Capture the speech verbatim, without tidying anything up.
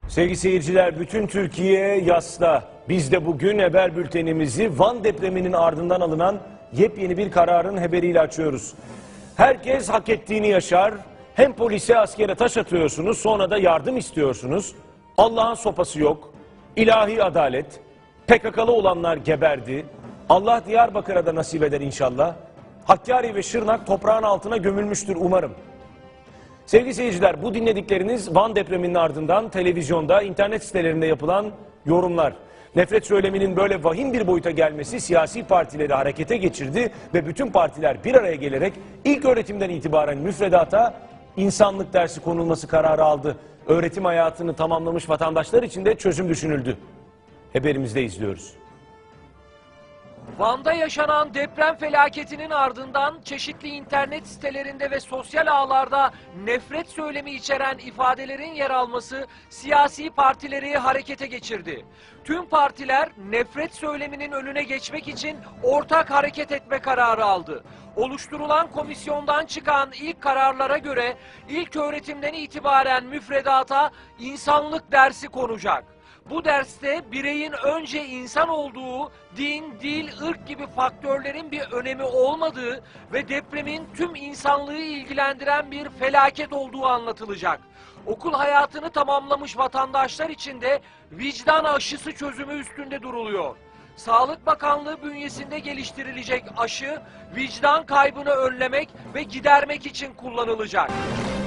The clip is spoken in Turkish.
Sevgili seyirciler, bütün Türkiye yasta. Biz de bugün haber bültenimizi Van depreminin ardından alınan yepyeni bir kararın haberiyle açıyoruz. Herkes hak ettiğini yaşar. Hem polise, askere taş atıyorsunuz, sonra da yardım istiyorsunuz. Allah'ın sopası yok. İlahi adalet. P K K'lı olanlar geberdi. Allah Diyarbakır'a da nasip eder inşallah. Hakkari ve Şırnak toprağın altına gömülmüştür umarım. Sevgili seyirciler, bu dinledikleriniz Van depreminin ardından televizyonda, internet sitelerinde yapılan yorumlar. Nefret söyleminin böyle vahim bir boyuta gelmesi siyasi partileri harekete geçirdi ve bütün partiler bir araya gelerek ilk öğretimden itibaren müfredata insanlık dersi konulması kararı aldı. Öğretim hayatını tamamlamış vatandaşlar için de çözüm düşünüldü. Haberimizde izliyoruz. Van'da yaşanan deprem felaketinin ardından çeşitli internet sitelerinde ve sosyal ağlarda nefret söylemi içeren ifadelerin yer alması siyasi partileri harekete geçirdi. Tüm partiler nefret söyleminin önüne geçmek için ortak hareket etme kararı aldı. Oluşturulan komisyondan çıkan ilk kararlara göre ilk öğretimden itibaren müfredata insanlık dersi konacak. Bu derste bireyin önce insan olduğu, din, dil, ırk gibi faktörlerin bir önemi olmadığı ve depremin tüm insanlığı ilgilendiren bir felaket olduğu anlatılacak. Okul hayatını tamamlamış vatandaşlar için de vicdan aşısı çözümü üstünde duruluyor. Sağlık Bakanlığı bünyesinde geliştirilecek aşı, vicdan kaybını önlemek ve gidermek için kullanılacak.